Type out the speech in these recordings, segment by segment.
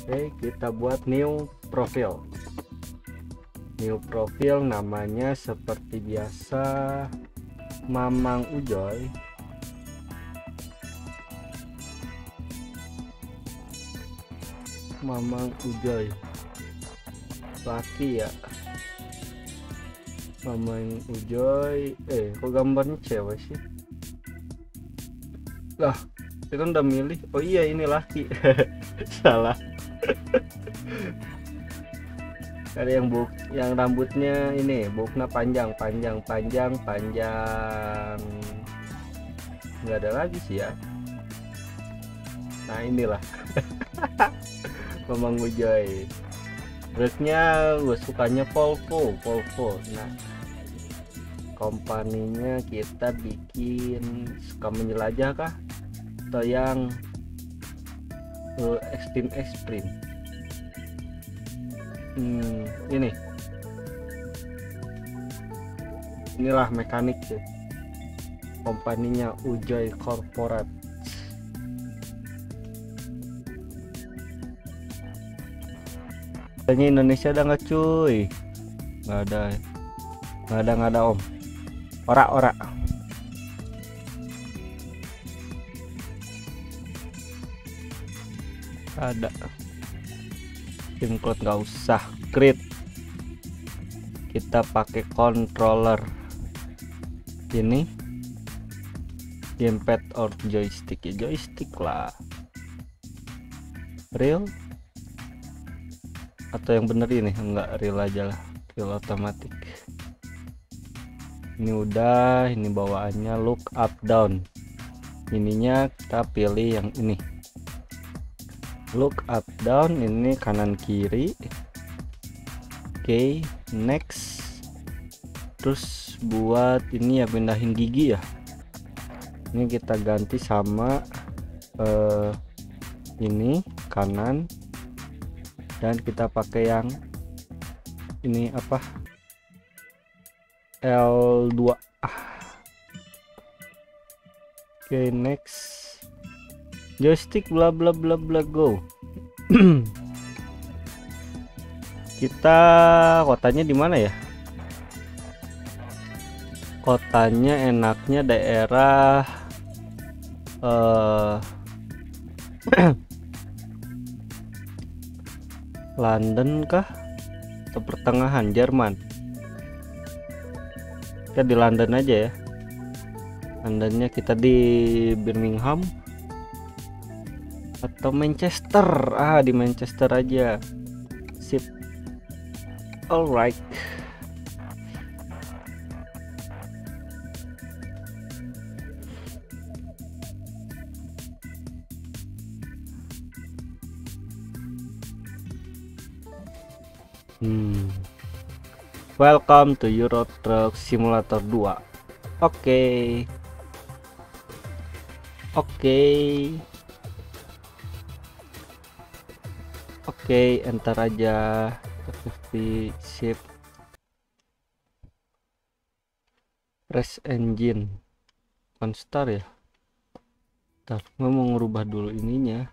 Oke, kita buat new profile. New profile namanya seperti biasa, Mamang Ujoy. Mamang Ujoy laki ya. Mamang Ujoy, kok gambarnya cewek sih? Lah, kita kan udah milih. Oh iya, ini laki. Salah. Ada yang rambutnya ini bukna panjang. Nggak ada lagi sih ya. Nah, inilah. Mamang Ujoy. Breaknya gue sukanya Volvo. Nah, kompaninya kita bikin suka menjelajah kah atau yang ekstrim. Inilah mekanik sih, kompaninya Ujoy Corporate. Tanya Indonesia ada nggak cuy? Nggak ada om. Ora ada. Include nggak usah. Create, kita pakai controller ini, gamepad or joystick ya, joystick lah. Real atau yang bener ini? Enggak, real aja lah, real otomatis. Ini udah, ini bawaannya look up down. Ininya kita pilih yang ini, look up down, ini kanan kiri. Oke, next. Terus buat ini ya, pindahin gigi ya, ini kita ganti sama ini kanan, dan kita pakai yang ini apa, L2. Oke, next. Joystick bla bla bla bla go. Kita kotanya di mana ya? Kotanya enaknya daerah London kah atau pertengahan Jerman? Kita di London aja ya. Londonnya kita di Birmingham atau Manchester. Di Manchester aja. Sip. Alright. Welcome to Euro Truck Simulator 2. Oke, enter aja. Shift press engine start ya. Ntar gue mau ngerubah dulu ininya,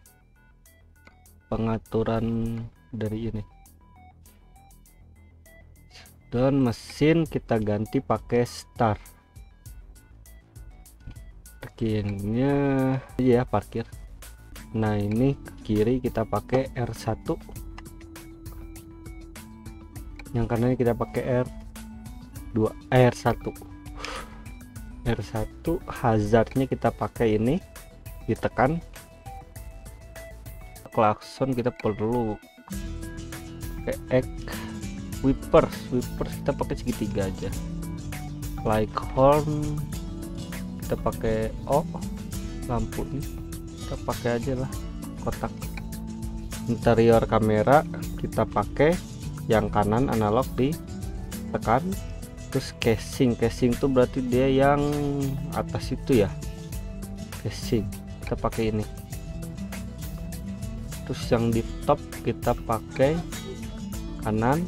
pengaturan dari ini, dan mesin kita ganti pakai start. Parkirnya aja ya, parkir. Nah, ini ke kiri kita pakai R1, yang kanan kita pakai R2, R1. Hazardnya kita pakai ini, ditekan. Klakson kita perlu pakai X. Wipers kita pakai segitiga aja. Like horn kita pakai O. Lampu ini kita pakai aja lah kotak. Interior kamera kita pakai yang kanan analog ditekan. Terus casing tuh berarti dia yang atas itu ya, casing kita pakai ini. Terus yang di top kita pakai kanan.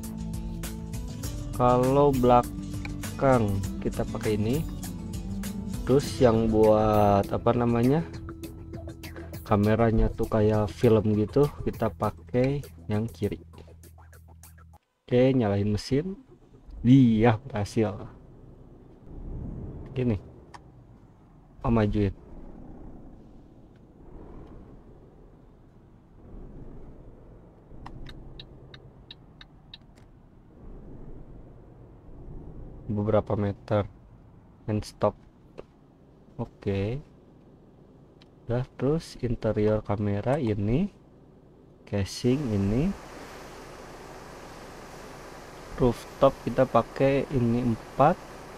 Kalau belakang kita pakai ini. Terus yang buat apa namanya, kameranya tuh kayak film gitu, kita pakai yang kiri. Oke, nyalain mesin. Iya, berhasil. Gini, oh majuin. Beberapa meter and stop. Oke, udah. Terus interior kamera ini, casing ini, rooftop kita pakai ini 4,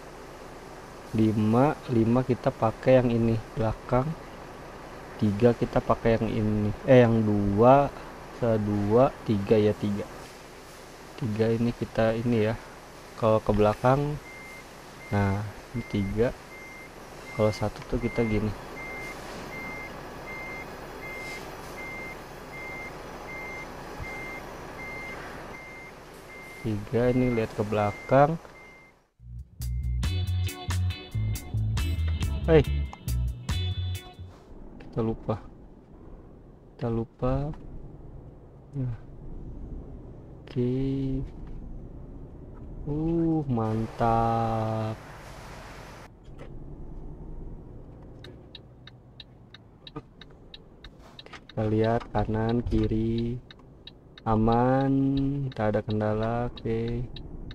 5 kita pakai yang ini belakang, 3 kita pakai yang ini, yang 2, 3 ya, 3 ini kita ini ya, kalau ke belakang. Nah, ini 3, kalau 1 tuh kita gini. Tiga ini lihat ke belakang. Kita lupa. Nah, oke. Mantap. Kita lihat kanan kiri aman, tak ada kendala. Oke.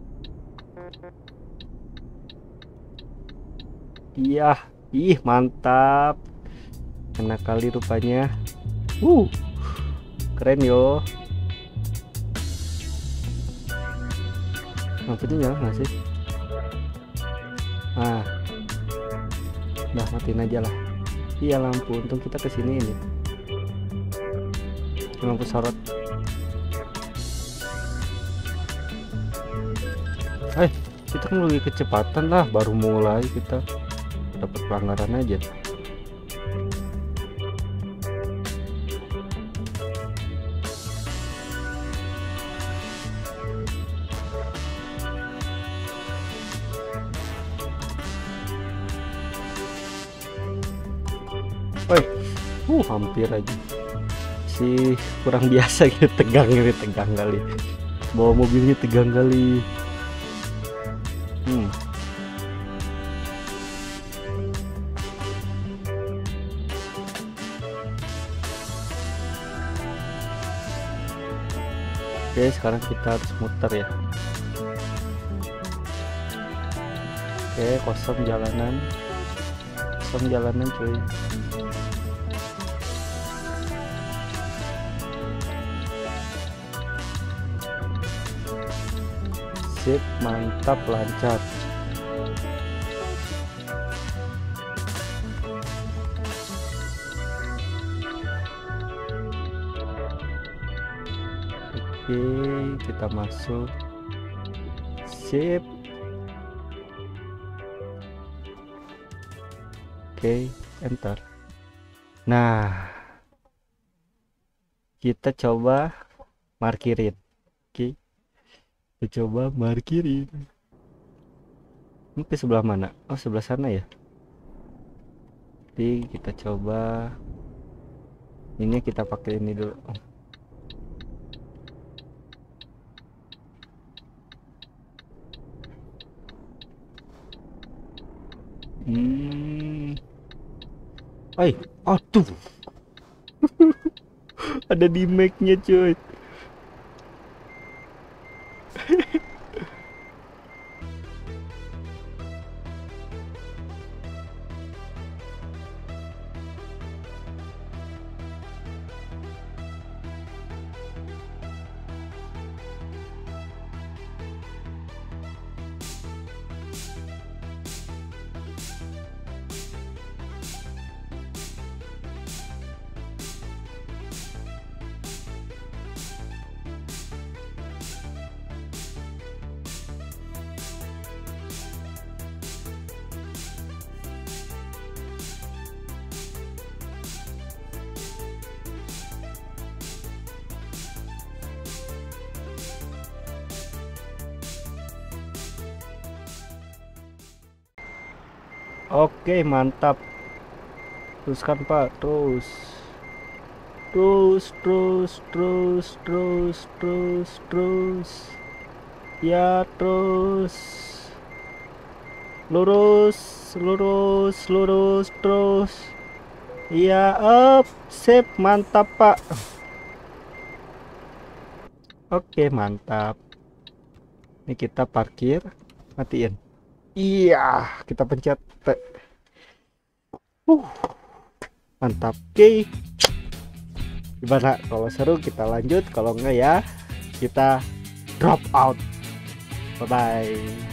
Iya, mantap, enak kali rupanya. Keren yo. Lampunya nyala nggak sih? Udah matiin aja lah. Iya, lampu, untung kita kesini ini lampu sorot. Kita kan lagi kecepatan lah, baru mulai kita dapat pelanggaran aja. Hampir aja sih, kurang biasa gitu, tegang kali, bawa mobilnya tegang kali. Oke, sekarang kita harus muter ya. Oke, kosong jalanan cuy. Sip, mantap, lancar. Oke, kita masuk. Sip. Oke, enter. Nah, kita coba markirin. Oke, kita coba markirin. Ini ke sebelah mana? Oh, sebelah sana ya. Jadi kita coba ini, kita pakai ini dulu. Aduh. Ada di mic-nya cuy. Oke, mantap. Teruskan Pak, terus. terus ya, terus lurus terus ya, up, sip, mantap Pak. Oke, mantap. Ini kita parkir, matiin. Iya, kita pencet T. Mantap. Oke, gimana kalau seru kita lanjut, kalau enggak ya kita drop out. Bye bye.